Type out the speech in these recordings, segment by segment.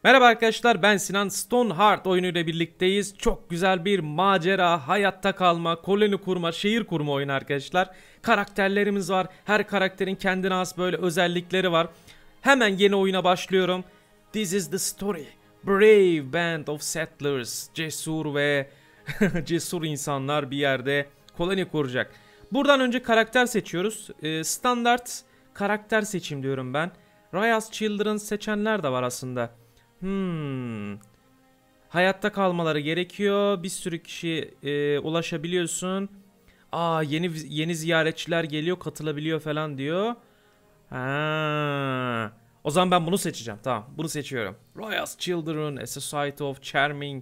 Merhaba arkadaşlar, ben Sinan. Stoneheart oyunuyla birlikteyiz. Çok güzel bir macera, hayatta kalma, koloni kurma, şehir kurma oyunu arkadaşlar. Karakterlerimiz var. Her karakterin kendine has böyle özellikleri var. Hemen yeni oyuna başlıyorum. This is the story. Brave band of settlers. Cesur ve cesur insanlar bir yerde koloni kuracak. Buradan önce karakter seçiyoruz. Standart karakter seçim diyorum ben. Riot's Children seçenler de var aslında. Hayatta kalmaları gerekiyor. Bir sürü kişi ulaşabiliyorsun. Yeni ziyaretçiler geliyor, katılabiliyor falan diyor. O zaman ben bunu seçeceğim. Tamam, bunu seçiyorum. Riot's Children, A Society of Charming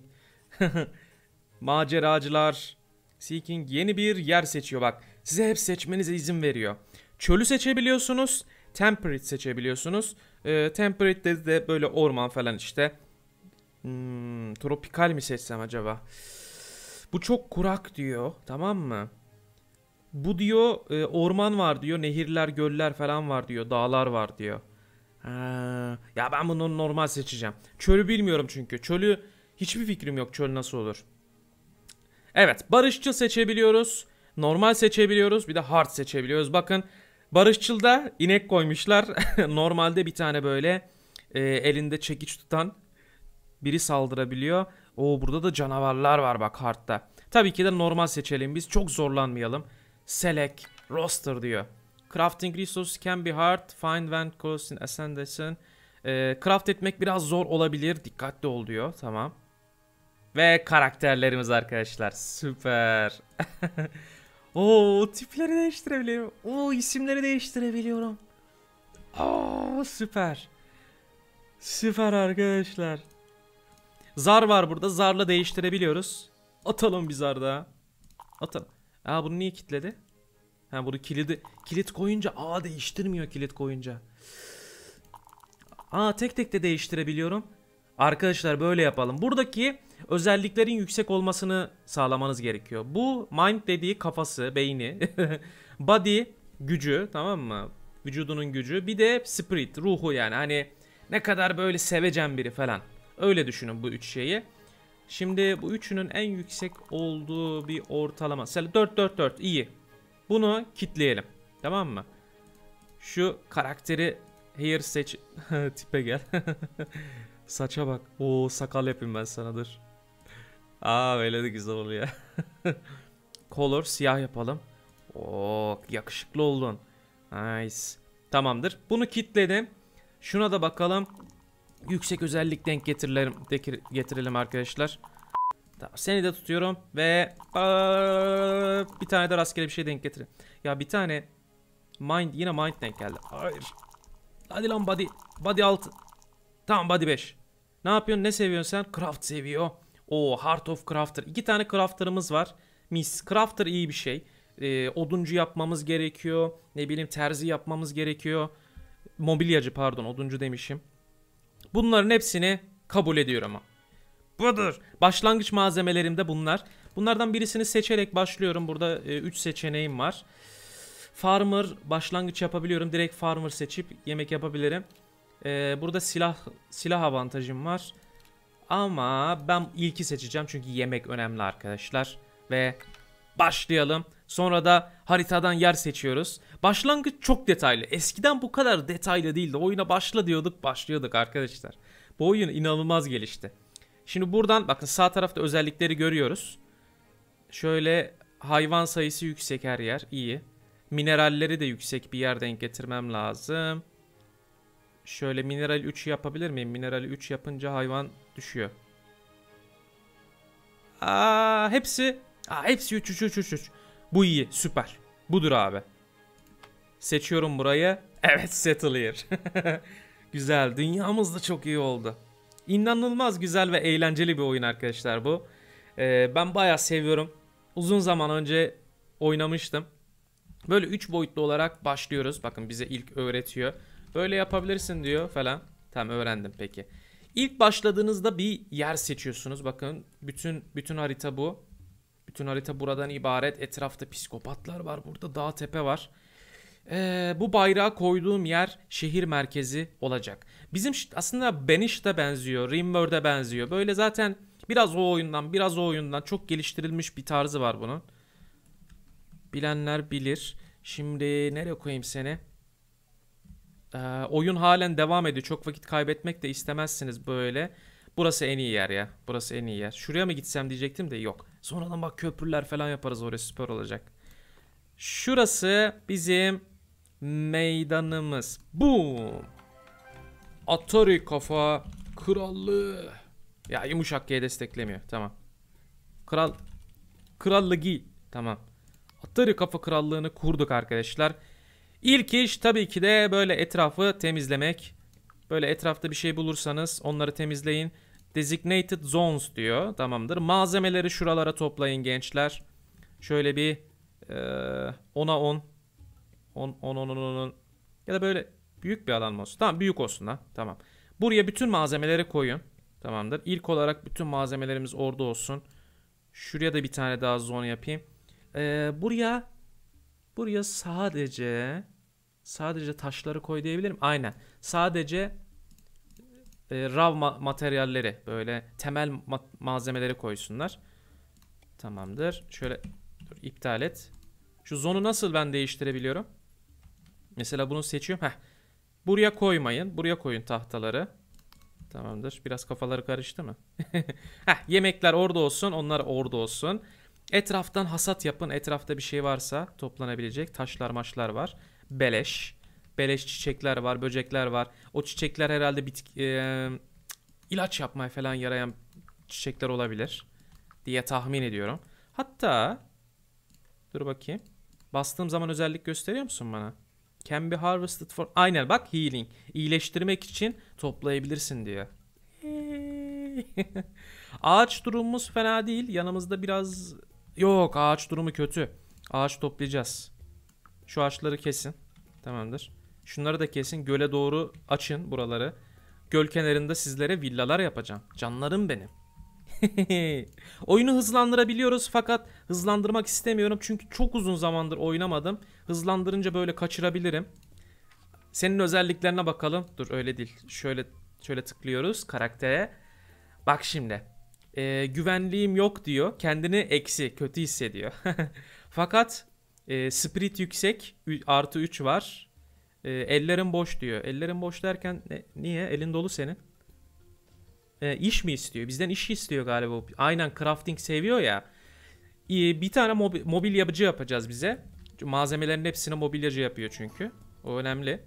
Maceracılar Seeking yeni bir yer seçiyor bak. Size hep seçmenize izin veriyor. Çölü seçebiliyorsunuz. Temperate seçebiliyorsunuz. Temperate'de de böyle orman falan işte. Tropikal mi seçsem acaba? Bu çok kurak diyor. Tamam mı? Bu diyor orman var diyor. Nehirler, göller falan var diyor. Dağlar var diyor. Ya ben bunu normal seçeceğim. Çölü bilmiyorum çünkü. Çölü hiçbir fikrim yok. Çöl nasıl olur? Evet, barışçıl seçebiliyoruz. Normal seçebiliyoruz. Bir de hard seçebiliyoruz. Bakın, barışçılda inek koymuşlar. Normalde bir tane böyle elinde çekiç tutan biri saldırabiliyor. Burada da canavarlar var bak hard'da. Tabii ki de normal seçelim biz. Çok zorlanmayalım. Select, roster diyor. Crafting resources can be hard. Find when close in ascension. Craft etmek biraz zor olabilir. Dikkatli ol diyor. Tamam. Ve karakterlerimiz arkadaşlar. Süper. Tipleri değiştirebiliyorum. İsimleri değiştirebiliyorum. Süper. Süper arkadaşlar. Zar var burada. Zarla değiştirebiliyoruz. Atalım bir zar daha. Atalım. Bunu niye kilitledi? Bunu kilit koyunca değiştirmiyor kilit koyunca. Tek tek de değiştirebiliyorum. Arkadaşlar böyle yapalım. Buradaki özelliklerin yüksek olmasını sağlamanız gerekiyor. Bu mind dediği kafası, beyni. Body gücü, tamam mı? Vücudunun gücü. Bir de spirit, ruhu yani. Hani ne kadar böyle sevecen biri falan. Öyle düşünün bu üç şeyi. Şimdi bu üçünün en yüksek olduğu bir ortalama. Mesela 4-4-4 iyi. Bunu kitleyelim. Tamam mı? Şu karakteri hair seç. Tipe gel. Saça bak. Sakal yapayım ben sana, dur. Böyle de güzel oluyor. Color siyah yapalım. Yakışıklı oldun. Nice. Tamamdır. Bunu kitledim. Şuna da bakalım. Yüksek özellik denk getirelim arkadaşlar. Tamam, seni de tutuyorum ve bir tane de rastgele bir şey denk getirin. Ya bir tane yine mind denk geldi. Hayır. Hadi lan body. Body 6. Tamam, body 5. Ne yapıyorsun? Ne seviyorsun sen? Craft seviyor. Heart of Crafter. 2 tane crafter'ımız var. Mis. Crafter iyi bir şey. Oduncu yapmamız gerekiyor. Ne bileyim, terzi yapmamız gerekiyor. Mobilyacı, pardon, oduncu demişim. Bunların hepsini kabul ediyorum ama. Budur. Başlangıç malzemelerim de bunlar. Bunlardan birisini seçerek başlıyorum. Burada 3 seçeneğim var. Farmer başlangıç yapabiliyorum. Direkt farmer seçip yemek yapabilirim. Burada silah avantajım var. Ama ben ilki seçeceğim çünkü yemek önemli arkadaşlar. Ve başlayalım. Sonra da haritadan yer seçiyoruz. Başlangıç çok detaylı. Eskiden bu kadar detaylı değildi. Oyuna başla diyorduk, başlıyorduk arkadaşlar. Bu oyun inanılmaz gelişti. Şimdi buradan bakın, sağ tarafta özellikleri görüyoruz. Şöyle hayvan sayısı yüksek her yer. İyi. Mineralleri de yüksek bir yer denk getirmem lazım. Şöyle mineral 3 yapabilir miyim? Minerali 3 yapınca hayvan düşüyor. Hepsi 3. Bu iyi, süper. Budur abi. Seçiyorum burayı. Evet, settle here. Güzel. Dünyamız da çok iyi oldu. İnanılmaz güzel ve eğlenceli bir oyun arkadaşlar bu. Ben bayağı seviyorum. Uzun zaman önce oynamıştım. Böyle 3 boyutlu olarak başlıyoruz. Bakın, bize ilk öğretiyor. Böyle yapabilirsin diyor falan. Tamam, öğrendim peki. İlk başladığınızda bir yer seçiyorsunuz. Bakın, bütün harita bu. Bütün harita buradan ibaret. Etrafta psikopatlar var. Burada dağ tepe var. Bu bayrağı koyduğum yer şehir merkezi olacak. Bizim aslında Banished'a benziyor, Rimworld'e benziyor. Böyle zaten biraz o oyundan, biraz o oyundan çok geliştirilmiş bir tarzı var bunun. Bilenler bilir. Şimdi nereye koyayım seni? Oyun halen devam ediyor. Çok vakit kaybetmek de istemezsiniz böyle. Burası en iyi yer ya. Burası en iyi yer. Şuraya mı gitsem diyecektim de yok. Sonradan bak köprüler falan yaparız, oraya süper olacak. Şurası bizim meydanımız. Boom. Atari kafa krallığı. Ya yumuşak G desteklemiyor. Tamam. Krallığı. Tamam. Atari kafa krallığını kurduk arkadaşlar. İlk iş tabii ki de böyle etrafı temizlemek. Böyle etrafta bir şey bulursanız onları temizleyin. Designated zones diyor. Tamamdır. Malzemeleri şuralara toplayın gençler. Şöyle bir 10'a 10. 10. Ya da böyle büyük bir alan mı olsun? Tamam, büyük olsun ha. Tamam. Buraya bütün malzemeleri koyun. Tamamdır. İlk olarak bütün malzemelerimiz orada olsun. Şuraya da bir tane daha zone yapayım. Buraya sadece taşları koy diyebilirim. Aynen. Sadece raw materyalleri, böyle temel malzemeleri koysunlar. Tamamdır. Şöyle dur, iptal et. Şu zone'u nasıl ben değiştirebiliyorum? Mesela bunu seçiyorum. Buraya koymayın. Buraya koyun tahtaları. Tamamdır. Biraz kafaları karıştı mı? Yemekler orada olsun. Onlar orada olsun. Etraftan hasat yapın. Etrafta bir şey varsa toplanabilecek. Taşlar maçlar var. Beleş. Beleş çiçekler var. Böcekler var. O çiçekler herhalde ilaç yapmaya falan yarayan çiçekler olabilir diye tahmin ediyorum. Hatta dur bakayım. Bastığım zaman özellik gösteriyor musun bana? Can be harvested for... Aynen bak, healing. İyileştirmek için toplayabilirsin diyor. Ağaç durumumuz fena değil. Yanımızda biraz... Yok, ağaç durumu kötü. Ağaç toplayacağız. Şu ağaçları kesin. Tamamdır. Şunları da kesin. Göle doğru açın buraları. Göl kenarında sizlere villalar yapacağım. Canlarım benim. Oyunu hızlandırabiliyoruz fakat hızlandırmak istemiyorum çünkü çok uzun zamandır oynamadım. Hızlandırınca böyle kaçırabilirim. Senin özelliklerine bakalım. Dur, öyle değil. Şöyle tıklıyoruz karaktere. Bak şimdi. Güvenliğim yok diyor. Kendini eksi, kötü hissediyor. Fakat spirit yüksek. Artı 3 var. Ellerin boş diyor. Ellerin boş derken niye? Elin dolu senin. İş mi istiyor? Bizden iş istiyor galiba. Aynen, crafting seviyor ya. Bir tane mobilyacı yapacağız bize. Malzemelerin hepsini mobilyacı yapıyor çünkü. O önemli.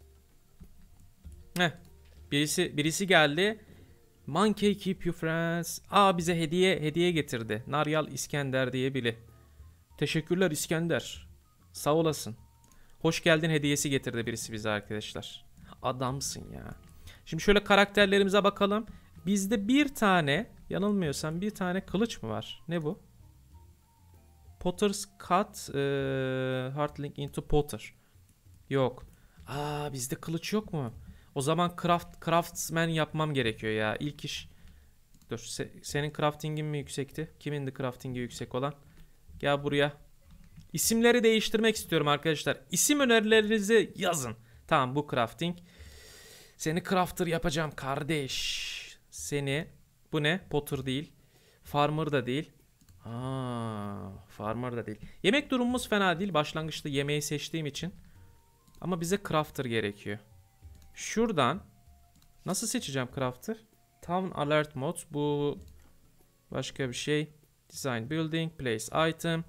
Birisi geldi. Monkey keep you friends. Bize hediye getirdi. Naryal İskender diye biri. Teşekkürler İskender. Sağ olasın. Hoş geldin hediyesi getirdi birisi bize arkadaşlar. Adamsın ya. Şimdi şöyle karakterlerimize bakalım. Bizde bir tane, yanılmıyorsam bir tane kılıç mı var? Ne bu? Potter's Cut Heartlink into Potter. Yok. Bizde kılıç yok mu? O zaman craftsman yapmam gerekiyor ya. İlk iş. Dur, senin crafting'in mi yüksekti? Kimin de crafting'i yüksek olan? Gel buraya. İsimleri değiştirmek istiyorum arkadaşlar. İsim önerilerinizi yazın. Tamam, bu crafting. Seni crafter yapacağım kardeş. Bu ne? Potter değil. Farmer da değil. Farmer da değil. Yemek durumumuz fena değil. Başlangıçta yemeği seçtiğim için. Ama bize crafter gerekiyor. Şuradan nasıl seçeceğim crafter? Town alert mode. Bu başka bir şey. Design building, place item.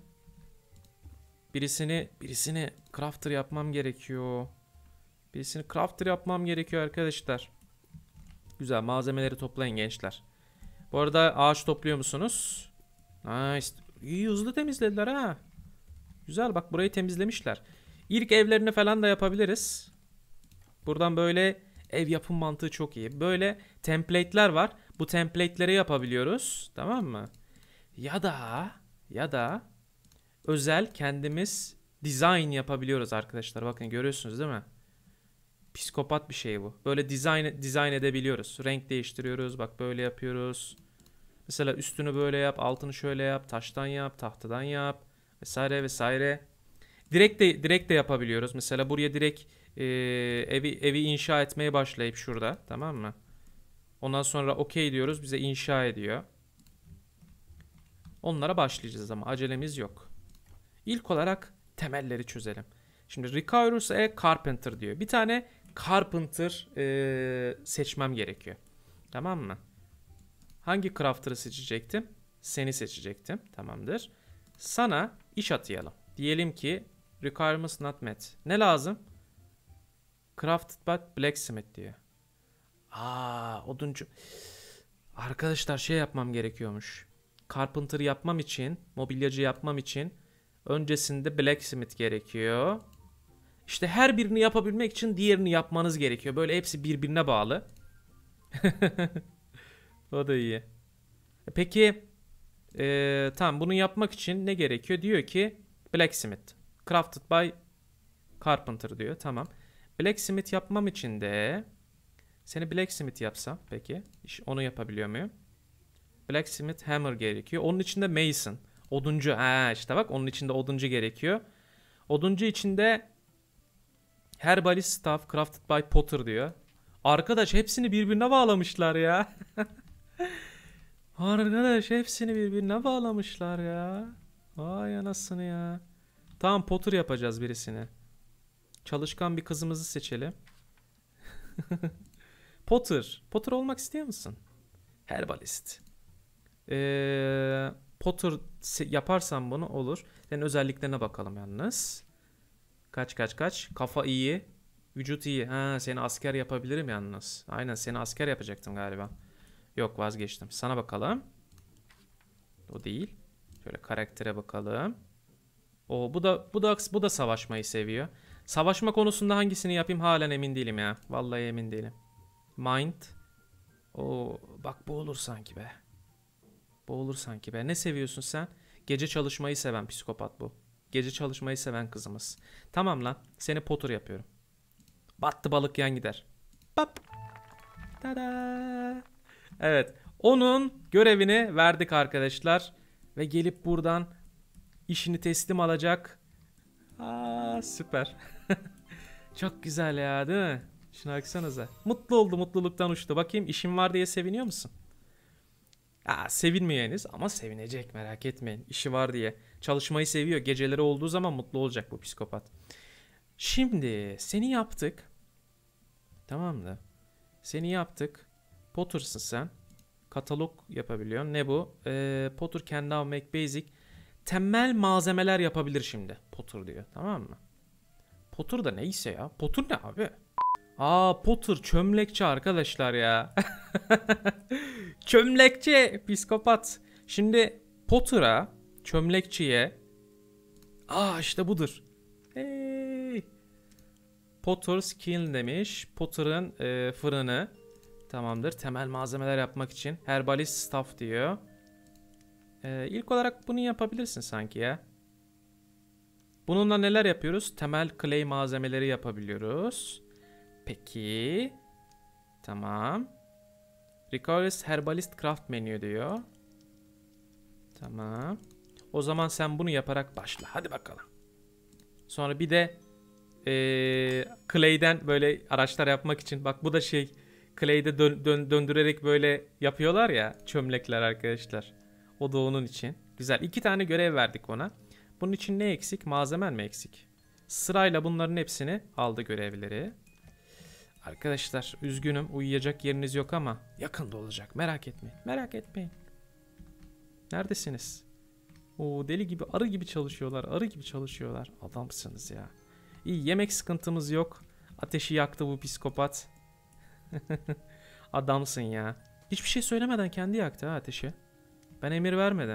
Birisini crafter yapmam gerekiyor. Birisini crafter yapmam gerekiyor arkadaşlar. Güzel, malzemeleri toplayın gençler. Bu arada ağaç topluyor musunuz? Nice. İyi, hızlı temizlediler ha. Güzel, bak burayı temizlemişler. İlk evlerini falan da yapabiliriz. Buradan böyle ev yapım mantığı çok iyi. Böyle template'ler var. Bu template'leri yapabiliyoruz. Tamam mı? Ya da özel kendimiz design yapabiliyoruz arkadaşlar. Bakın, görüyorsunuz değil mi? Psikopat bir şey bu. Böyle design edebiliyoruz. Renk değiştiriyoruz. Bak böyle yapıyoruz. Mesela üstünü böyle yap, altını şöyle yap, taştan yap, tahtadan yap vesaire vesaire. Direkt de yapabiliyoruz. Mesela buraya direkt evi inşa etmeye başlayıp şurada, tamam mı? Ondan sonra okey diyoruz, bize inşa ediyor. Onlara başlayacağız ama acelemiz yok. İlk olarak temelleri çözelim. Şimdi requires a carpenter diyor. Bir tane carpenter seçmem gerekiyor. Tamam mı? Hangi crafter'ı seçecektim? Seni seçecektim. Tamamdır. Sana iş atayalım. Diyelim ki requirements not met. Ne lazım? Crafted but blacksmith diyor. Oduncu. Arkadaşlar şey yapmam gerekiyormuş. Carpenter yapmam için, mobilyacı yapmam için öncesinde blacksmith gerekiyor. İşte her birini yapabilmek için diğerini yapmanız gerekiyor. Böyle hepsi birbirine bağlı. O da iyi. Peki tamam, bunu yapmak için ne gerekiyor? Diyor ki blacksmith. Crafted by carpenter diyor. Tamam. Blacksmith yapmam için de seni blacksmith yapsam peki. Onu yapabiliyor muyum? Blacksmith hammer gerekiyor. Onun içinde mason. Oduncu. İşte bak, onun içinde oduncu gerekiyor. Oduncu içinde herbalist staff crafted by potter diyor. Arkadaş hepsini birbirine bağlamışlar ya. Arkadaş hepsini birbirine bağlamışlar ya. Vay anasını ya. Tamam, potter yapacağız birisini. Çalışkan bir kızımızı seçelim. Potter. Potter olmak istiyor musun? Herbalist. Potter yaparsan bunu olur. Senin özelliklerine bakalım yalnız. Kaç. Kafa iyi. Vücut iyi. Seni asker yapabilirim yalnız. Aynen, seni asker yapacaktım galiba. Yok, vazgeçtim. Sana bakalım. O değil. Şöyle karaktere bakalım. Bu da savaşmayı seviyor. Savaşma konusunda hangisini yapayım halen emin değilim ya. Vallahi emin değilim. Mind. Bak bu olur sanki be. Bu olur sanki be. Ne seviyorsun sen? Gece çalışmayı seven psikopat bu. Gece çalışmayı seven kızımız. Tamam lan. Seni Potter yapıyorum. Battı balık yan gider. Bap. Tada. Evet. Onun görevini verdik arkadaşlar. Ve gelip buradan işini teslim alacak. Süper. Çok güzel ya, değil mi? Şuna baksanıza. Mutlu oldu, mutluluktan uçtu. Bakayım, işim var diye seviniyor musun? Sevinmeyeniz ama sevinecek, merak etmeyin. İşi var diye. Çalışmayı seviyor. Geceleri olduğu zaman mutlu olacak bu psikopat. Şimdi seni yaptık. Tamam mı? Seni yaptık. Potter'sın sen. Katalog yapabiliyorsun. Ne bu? Potter can now make basic. Temel malzemeler yapabilir şimdi. Potter diyor. Tamam mı? Potter da neyse ya. Potter ne abi? Potter çömlekçi arkadaşlar ya. Çömlekçi psikopat. Şimdi Potter'a, çömlekçiye işte budur. Hey. Potter's kiln demiş. Potter'ın fırını. Tamamdır. Temel malzemeler yapmak için. Herbalist staff diyor. İlk olarak bunu yapabilirsin sanki ya. Bununla neler yapıyoruz? Temel clay malzemeleri yapabiliyoruz. Peki. Tamam. Requires herbalist craft menü diyor. Tamam. O zaman sen bunu yaparak başla. Hadi bakalım. Sonra bir de clay'den böyle araçlar yapmak için. Bak bu da clay'de döndürerek böyle yapıyorlar ya çömlekler arkadaşlar. O da onun için. Güzel. 2 tane görev verdik ona. Bunun için ne eksik? Malzemen mi eksik? Sırayla bunların hepsini aldı görevleri. Arkadaşlar üzgünüm, uyuyacak yeriniz yok ama yakında olacak. Merak etmeyin. Merak etmeyin. Neredesiniz? Deli gibi, arı gibi çalışıyorlar. Arı gibi çalışıyorlar. Adamsınız ya. İyi, yemek sıkıntımız yok. Ateşi yaktı bu psikopat. Adamsın ya. Hiçbir şey söylemeden kendi yaktı ateşi. Ben emir vermedim.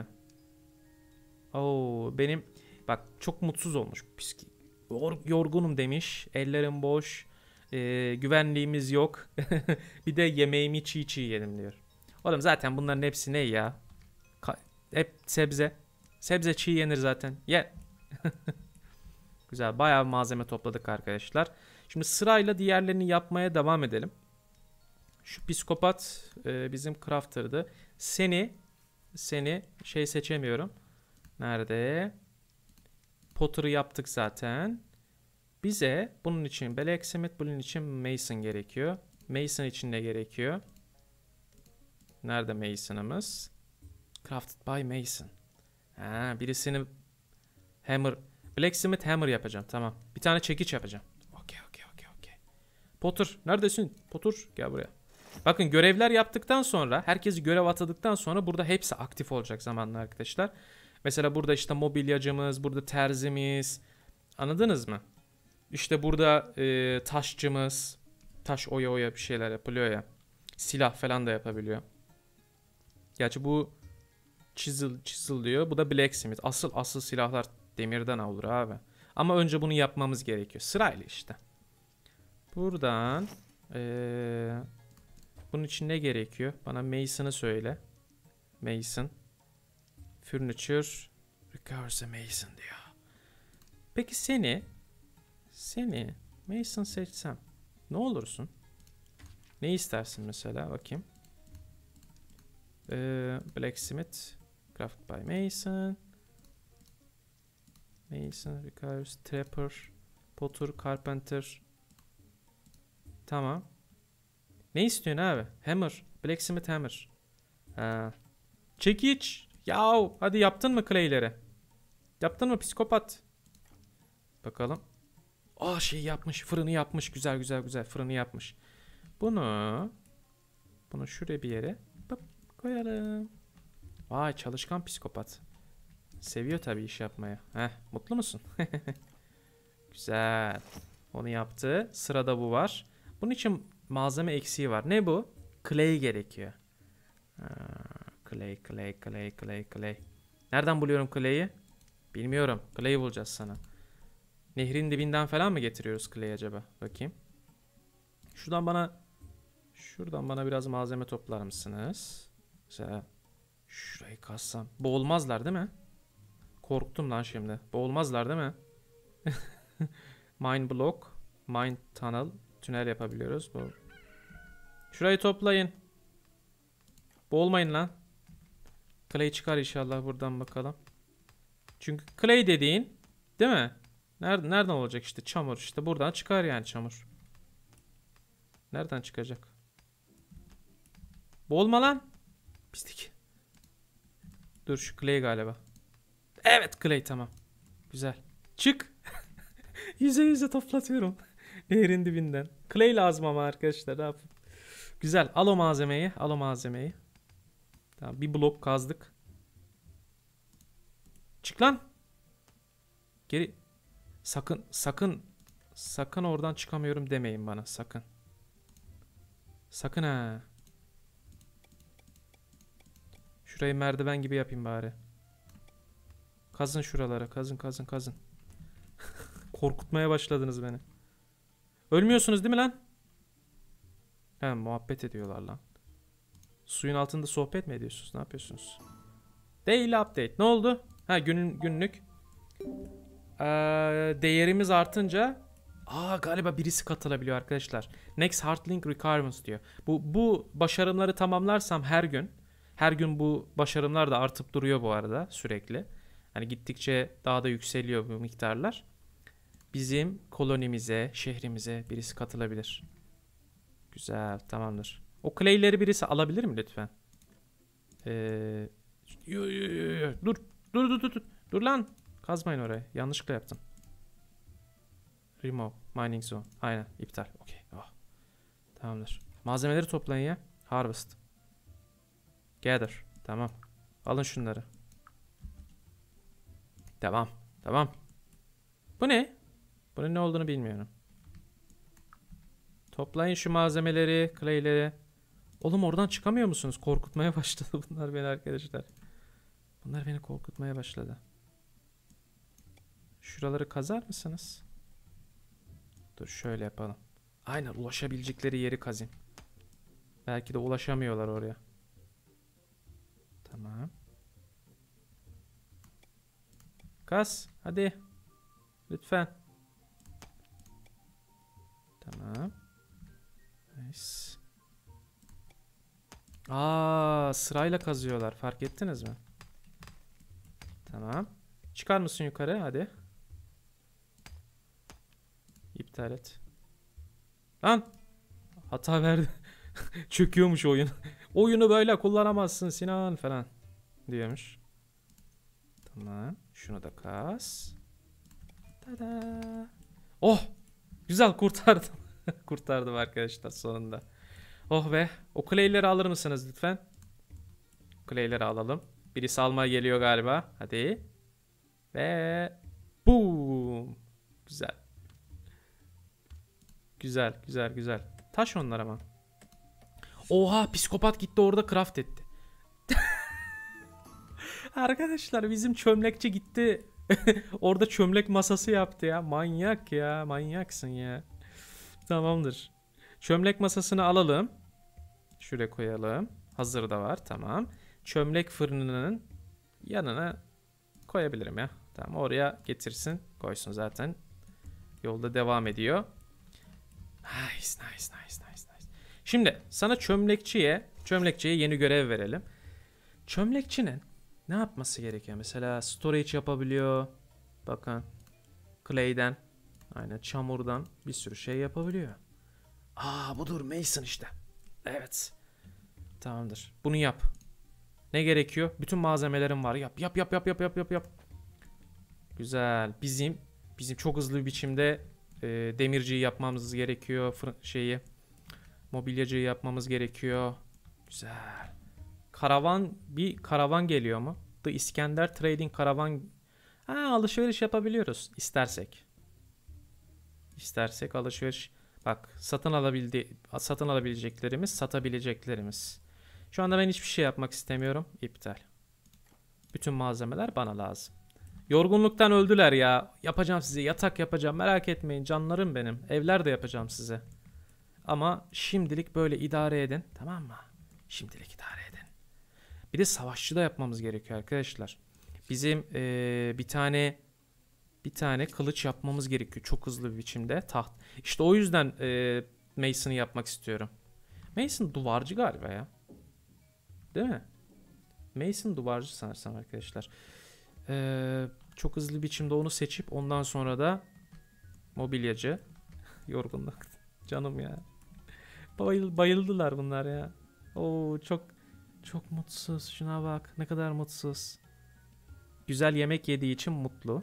Benim bak çok mutsuz olmuş. Yorgunum demiş. Ellerim boş. Güvenliğimiz yok. Bir de yemeğimi çiğ yedim diyor. Oğlum zaten bunların hepsi ne ya? Hep sebze. Sebze çiğ yenir zaten. Ye. Güzel. Bayağı malzeme topladık arkadaşlar. Şimdi sırayla diğerlerini yapmaya devam edelim. Şu psikopat bizim crafter'dı. Seni seçemiyorum. Nerede? Potter'ı yaptık zaten. Bize bunun için blacksmith, bunun için mason gerekiyor. Mason için ne gerekiyor? Nerede mason'ımız? Crafted by mason. Ha, birisini hammer, blacksmith hammer yapacağım. Tamam. Bir tane çekiç yapacağım. Okey. Potter neredesin? Potter gel buraya. Bakın görevler yaptıktan sonra, herkesi görev atadıktan sonra burada hepsi aktif olacak zamanla arkadaşlar. Mesela burada işte mobilyacımız, burada terzimiz. Anladınız mı? İşte burada taşçımız. Taş oya bir şeyler yapılıyor ya. Silah falan da yapabiliyor. Gerçi bu chisel diyor. Bu da blacksmith. Asıl silahlar demirden olur abi. Ama önce bunu yapmamız gerekiyor. Sırayla işte. Buradan bunun için ne gerekiyor? Bana mason'ı söyle. Mason. Furniture requires a mason diyor. Peki seni mason seçsem ne olursun? Ne istersin mesela? Bakayım. Blacksmith crafted by mason. Mason requires trapper, potter, carpenter. Tamam. Ne istiyorsun abi? Hammer. Blacksmith hammer. Ha. Çekiç. Yahu. Hadi yaptın mı clay'leri? Yaptın mı psikopat? Bakalım. Aa şey yapmış. Fırını yapmış. Güzel. Fırını yapmış. Bunu şuraya bir yere koyalım. Vay çalışkan psikopat. Seviyor tabii iş yapmayı. Heh, mutlu musun? Güzel. Onu yaptı. Sırada bu var. Bunun için malzeme eksiği var. Ne bu? Clay gerekiyor. Clay. Nereden buluyorum clay'i? Bilmiyorum. Clay'i bulacağız sana. Nehrin dibinden falan mı getiriyoruz clay'i acaba? Bakayım. Şuradan bana biraz malzeme toplar mısınız? Mesela şurayı kassam. Boğulmazlar değil mi? Korktum lan şimdi. Boğulmazlar değil mi? Mine block. Mine tunnel. Tünel yapabiliyoruz. Şurayı toplayın. Boğulmayın lan. Clay çıkar inşallah buradan bakalım. Çünkü clay dediğin değil mi? Nereden olacak işte çamur işte buradan çıkar yani çamur. Nereden çıkacak? Boğulma lan. Pislik. Dur şu clay galiba. Evet clay tamam. Güzel. Çık. yüze toplatıyorum. Nehrin dibinden. Clay lazım ama arkadaşlar. Ne yapayım? Güzel. Al o malzemeyi. Tamam bir blok kazdık. Çık lan. Geri. Sakın oradan çıkamıyorum demeyin bana. Sakın ha. Şurayı merdiven gibi yapayım bari. Kazın şuralara. Kazın. Korkutmaya başladınız beni. Ölmüyorsunuz değil mi lan? He muhabbet ediyorlar lan. Suyun altında sohbet mi ediyorsunuz? Ne yapıyorsunuz? Daily update. Ne oldu? Ha günlük. Değerimiz artınca galiba birisi katılabiliyor arkadaşlar. Next Hardlink Requirements diyor. Bu başarımları tamamlarsam her gün bu başarımlar da artıp duruyor bu arada sürekli. Hani gittikçe daha da yükseliyor bu miktarlar. Bizim kolonimize, şehrimize birisi katılabilir. Güzel, tamamdır. O clay'leri birisi alabilir mi lütfen? Dur lan. Kazmayın oraya. Yanlışlıkla yaptım. Remove. Mining zone. Aynen. İptal. Okey. Oh. Tamamdır. Malzemeleri toplayın ya. Harvest. Gather. Tamam. Alın şunları. Tamam. Bu ne? Bunun ne olduğunu bilmiyorum. Toplayın şu malzemeleri, clay'leri. Oğlum oradan çıkamıyor musunuz? Korkutmaya başladı bunlar beni arkadaşlar. Bunlar beni korkutmaya başladı. Şuraları kazar mısınız? Dur şöyle yapalım. Aynen ulaşabilecekleri yeri kazayım. Belki de ulaşamıyorlar oraya. Tamam. Kaz. Hadi. Lütfen. Tamam. Nice. Sırayla kazıyorlar. Fark ettiniz mi? Tamam. Çıkar mısın yukarı? Hadi. İptal et. Lan. Hata verdi. Çöküyormuş oyun. Oyunu böyle kullanamazsın Sinan falan diyormuş. Tamam. Şunu da kas. Tada. Oh. Güzel kurtardım. Kurtardım arkadaşlar sonunda. Oh be. O clay'leri alır mısınız lütfen? Clay'leri alalım. Birisi almaya geliyor galiba. Hadi. Ve boom. Güzel. Güzel, güzel, güzel. Taş onlar ama. Oha, psikopat gitti orada craft etti. Arkadaşlar bizim çömlekçi gitti. Orada çömlek masası yaptı ya. Manyak ya. Manyaksın ya. Tamamdır. Çömlek masasını alalım. Şuraya koyalım. Hazır da var. Tamam. Çömlek fırınının yanına koyabilirim ya. Tamam, oraya getirsin. Koysun zaten. Yolda devam ediyor. Nice, nice, nice, nice, nice. Şimdi sana çömlekçiye yeni görev verelim. Çömlekçinin ne yapması gerekiyor? Mesela storage yapabiliyor. Bakın. Clay'den. Aynen, çamurdan bir sürü şey yapabiliyor. Budur Mason işte. Evet. Tamamdır. Bunu yap. Ne gerekiyor? Bütün malzemelerim var. Yap. Yap. Güzel. Bizim çok hızlı bir biçimde demirciyi yapmamız gerekiyor. Mobilyacıyı yapmamız gerekiyor. Güzel. Karavan geliyor mu? The İskender Trading karavan. Alışveriş yapabiliyoruz İstersek alışveriş. Bak, satın alabileceklerimiz, satabileceklerimiz. Şu anda ben hiçbir şey yapmak istemiyorum. İptal. Bütün malzemeler bana lazım. Yorgunluktan öldüler ya. Yapacağım size. Yatak yapacağım. Merak etmeyin canlarım benim. Evler de yapacağım size. Ama şimdilik böyle idare edin. Tamam mı? Şimdilik idare edin. Bir de savaşçı da yapmamız gerekiyor arkadaşlar. Bizim bir tane kılıç yapmamız gerekiyor. Çok hızlı bir biçimde. İşte o yüzden Mason'ı yapmak istiyorum. Mason duvarcı galiba ya. Değil mi? Mason duvarcı sanırsam arkadaşlar. Çok hızlı biçimde onu seçip ondan sonra da mobilyacı. Yorgunluk. Canım ya. Bayıldılar bunlar ya. Oo, çok mutsuz. Şuna bak. Ne kadar mutsuz. Güzel yemek yediği için mutlu.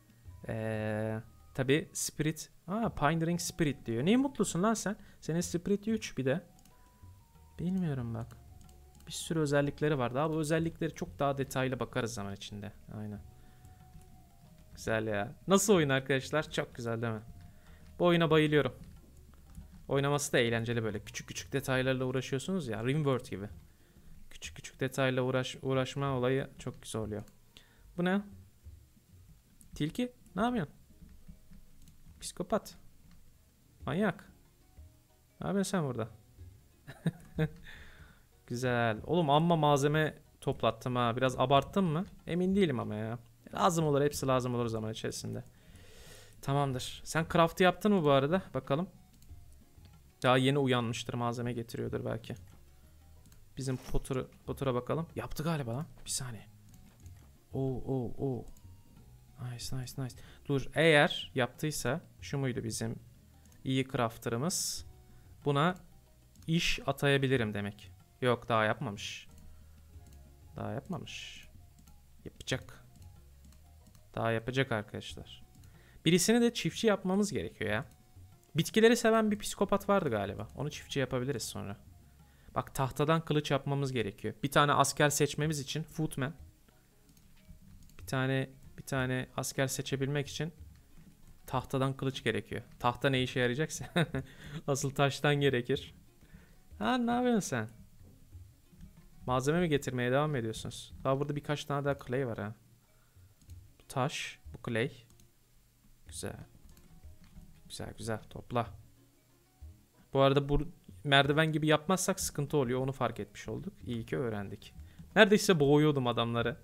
Tabi Spirit. Pioneering Spirit diyor. Niye mutlusun lan sen? Senin Spirit 3 bir de. Bilmiyorum bak. Bir sürü özellikleri var. Daha bu özellikleri çok daha detaylı bakarız zaman içinde. Aynen. Güzel ya. Nasıl oyun arkadaşlar? Çok güzel değil mi? Bu oyuna bayılıyorum. Oynaması da eğlenceli böyle. Küçük küçük detaylarla uğraşıyorsunuz ya. Rimworld gibi. Küçük küçük detayla uğraşma olayı çok güzel oluyor. Bu ne? Tilki? Ne yapıyorsun? Psikopat. Manyak. Ne yapıyorsun sen burada? Güzel. Oğlum amma malzeme toplattım ha. Biraz abarttım mı? Emin değilim ama ya. Lazım olur. Hepsi lazım olur zaman içerisinde. Tamamdır. Sen craft'ı yaptın mı bu arada? Bakalım. Daha yeni uyanmıştır. Malzeme getiriyordur belki. Bizim Potter'a bakalım. Yaptı galiba lan. Bir saniye. Oo. Nice. Dur, eğer yaptıysa şu muydu bizim iyi crafter'ımız? Buna iş atayabilirim demek. Yok, daha yapmamış. Yapacak. Daha yapacak arkadaşlar. Birisini de çiftçi yapmamız gerekiyor ya. Bitkileri seven bir psikopat vardı galiba. Onu çiftçi yapabiliriz sonra. Bak, tahtadan kılıç yapmamız gerekiyor. Bir tane asker seçmemiz için footman. Bir tane asker seçebilmek için tahtadan kılıç gerekiyor. Tahta ne işe yarayacaksa asıl taştan gerekir. Ne yapıyorsun sen? Malzeme mi getirmeye devam ediyorsunuz? Daha burada birkaç tane daha clay var ha. Bu taş, bu clay. Güzel topla. Bu arada bu merdiven gibi yapmazsak sıkıntı oluyor. Onu fark etmiş olduk. İyi ki öğrendik. Neredeyse boğuyordum adamları.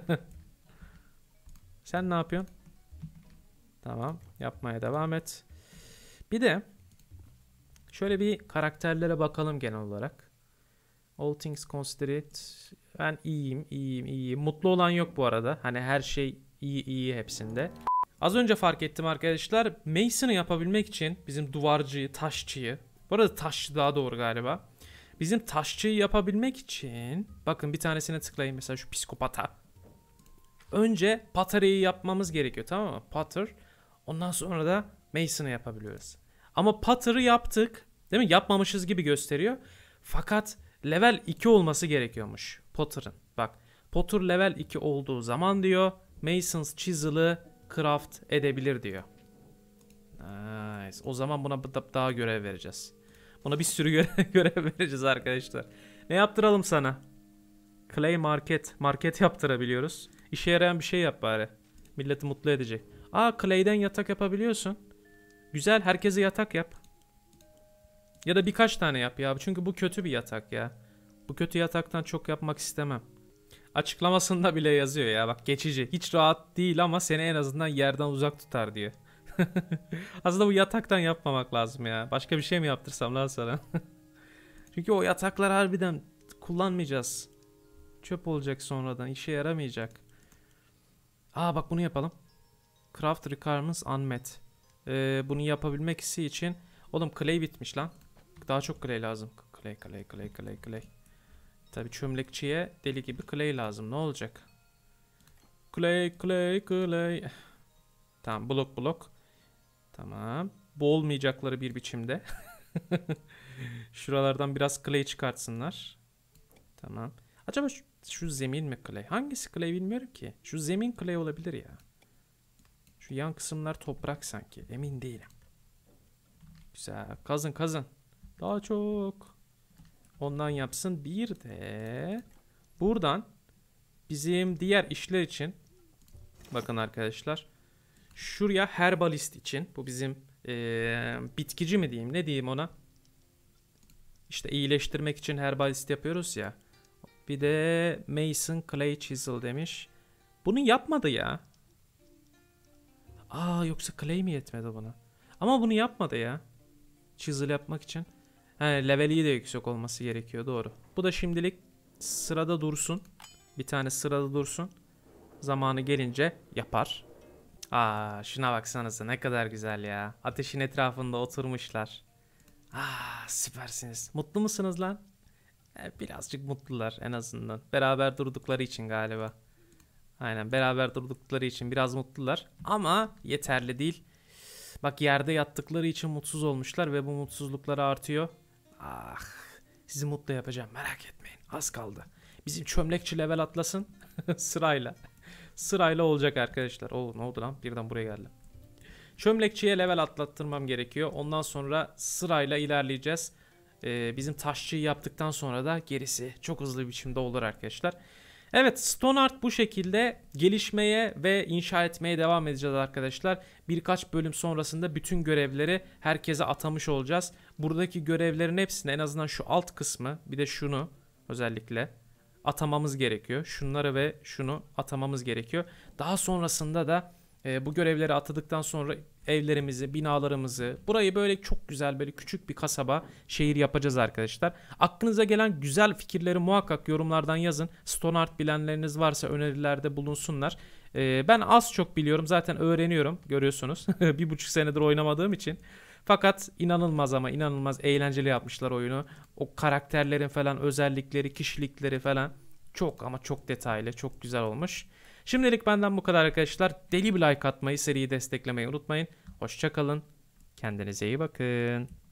Sen ne yapıyorsun? Tamam. Yapmaya devam et. Bir de şöyle bir karakterlere bakalım genel olarak. All things considered. Ben iyiyim. Mutlu olan yok bu arada. Hani her şey iyi hepsinde. Az önce fark ettim arkadaşlar. Mason'ı yapabilmek için bizim duvarcıyı, taşçıyı. Bu arada taşçı daha doğru galiba. Bizim taşçıyı yapabilmek için bakın bir tanesine tıklayın mesela şu psikopata. Önce Pottery'yi yapmamız gerekiyor, tamam mı? Potter. Ondan sonra da Mason'ı yapabiliyoruz. Ama Potter'ı yaptık. Değil mi? Yapmamışız gibi gösteriyor. Fakat level 2 olması gerekiyormuş Potter'ın. Bak Potter level 2 olduğu zaman diyor Mason's Chisel'ı craft edebilir diyor. Nice. O zaman buna daha görev vereceğiz. Buna bir sürü görev vereceğiz arkadaşlar. Ne yaptıralım sana? Clay market. Market yaptırabiliyoruz. İşe yarayan bir şey yap bari. Milleti mutlu edecek. Aa, Clay'den yatak yapabiliyorsun. Güzel, herkese yatak yap. Ya da birkaç tane yap ya. Çünkü bu kötü bir yatak ya. Bu kötü yataktan çok yapmak istemem. Açıklamasında bile yazıyor ya. Bak geçici. Hiç rahat değil ama seni en azından yerden uzak tutar diyor. Aslında bu yataktan yapmamak lazım ya. Başka bir şey mi yaptırsam lan sana? Çünkü o yataklar harbiden kullanmayacağız. Çöp olacak sonradan. İşe yaramayacak. Aa bak bunu yapalım. Craft requirements unmet. Bunu yapabilmek için... Oğlum clay bitmiş lan. Daha çok clay lazım. Clay. Tabii çömlekçiye deli gibi clay lazım. Ne olacak? Clay. Tamam, blok. Tamam. Boğulmayacakları bir biçimde. Şuralardan biraz clay çıkartsınlar. Tamam. Acaba şu zemin mi clay? Hangisi clay bilmiyorum ki. Şu zemin clay olabilir ya. Şu yan kısımlar toprak sanki. Emin değilim. Güzel. Kazın. Daha çok. Ondan yapsın. Bir de buradan bizim diğer işler için bakın arkadaşlar. Şuraya herbalist için. Bu bizim bitkici mi diyeyim? Ne diyeyim ona? İşte iyileştirmek için herbalist yapıyoruz ya. Bir de Mason Clay Chisel demiş. Bunu yapmadı ya. Aa, yoksa Clay mi yetmedi buna? Ama bunu yapmadı ya. Chisel yapmak için. Leveli de yüksek olması gerekiyor, doğru. Bu da şimdilik sırada dursun. Bir tane sırada dursun. Zamanı gelince yapar. Aa, şuna baksanıza ne kadar güzel ya. Ateşin etrafında oturmuşlar. Aa, süpersiniz. Mutlu musunuz lan? Birazcık mutlular en azından. Beraber durdukları için galiba. Aynen, beraber durdukları için biraz mutlular. Ama yeterli değil. Bak, yerde yattıkları için mutsuz olmuşlar ve bu mutsuzlukları artıyor. Ah, sizi mutlu yapacağım, merak etmeyin. Az kaldı. Bizim çömlekçi level atlasın. Sırayla. Sırayla olacak arkadaşlar. Oo, ne oldu lan? Birden buraya geldim. Çömlekçiye level atlattırmam gerekiyor. Ondan sonra sırayla ilerleyeceğiz. Bizim taşçıyı yaptıktan sonra da gerisi çok hızlı bir biçimde olur arkadaşlar. Evet, Stone Art bu şekilde gelişmeye ve inşa etmeye devam edeceğiz arkadaşlar. Birkaç bölüm sonrasında bütün görevleri herkese atamış olacağız. Buradaki görevlerin hepsini, en azından şu alt kısmı, bir de şunu özellikle atamamız gerekiyor. Şunları ve şunu atamamız gerekiyor. Daha sonrasında da bu görevleri atadıktan sonra evlerimizi, binalarımızı, burayı böyle çok güzel, böyle küçük bir kasaba, şehir yapacağız arkadaşlar. Aklınıza gelen güzel fikirleri muhakkak yorumlardan yazın. Stone Art bilenleriniz varsa önerilerde bulunsunlar. Ben az çok biliyorum, zaten öğreniyorum, görüyorsunuz. 1,5 senedir oynamadığım için. Fakat inanılmaz ama inanılmaz eğlenceli yapmışlar oyunu. O karakterlerin falan özellikleri, kişilikleri falan çok ama çok detaylı, çok güzel olmuş. Şimdilik benden bu kadar arkadaşlar. Deli bir like atmayı, seriyi desteklemeyi unutmayın. Hoşça kalın. Kendinize iyi bakın.